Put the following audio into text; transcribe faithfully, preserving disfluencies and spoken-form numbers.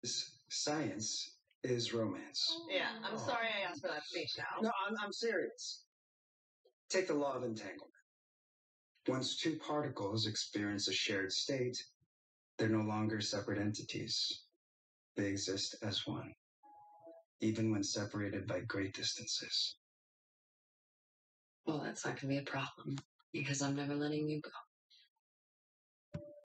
Science is romance. Yeah, I'm sorry I asked for that speech now. No, I'm, I'm serious. Take the law of entanglement. Once two particles experience a shared state, they're no longer separate entities. They exist as one, even when separated by great distances. Well, that's not going to be a problem, because I'm never letting you go.